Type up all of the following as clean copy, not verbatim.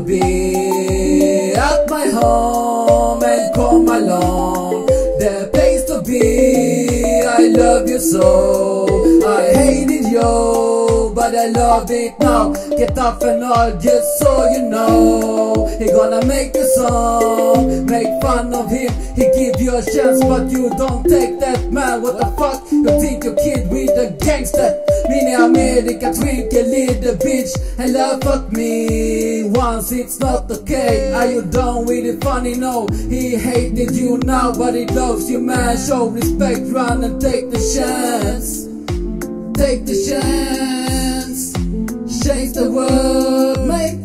be at my home and come along. The place to be, I love you so. I hated you, but I love it now. Get off and all, just so you know. He gonna make a song, make fun of him. He give you a chance, but you don't take that, man. What the fuck? You think you kid with a gangster? Mini America, twinkle little bitch, and laugh at me once, it's not okay. Are you done with it? Funny, no. He hated you now, but he loves you, man. Show respect, run and take the chance. Take the chance. Change the world, mate.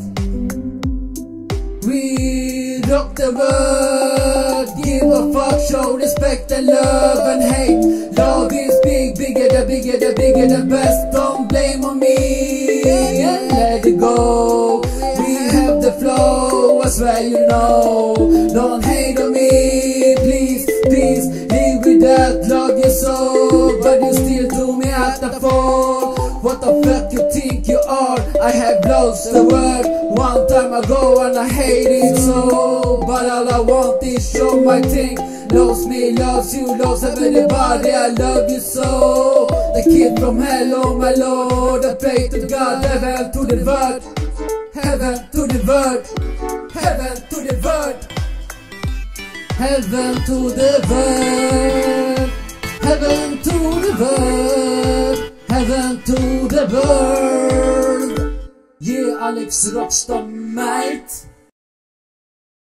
We rock the world. Give a fuck, show respect and love and hate. Love is big, bigger the best. Don't blame on me and let it go. We have the flow, I swear you know. Don't hate on me, please, please. Live with that, love you so, but you still do me at the fall. What the fuck you think you are? I have lost the word one time ago and I hate it so. But all I want is show my thing. Loves me, loves you, loves everybody. I love you so. The kid from hell, oh my lord. I pray to God, heaven to the word. Heaven to the word. Heaven to the word. Heaven to the word. Heaven to the word. Heaven to the world. Yeah, AleeX Rockstar, mate.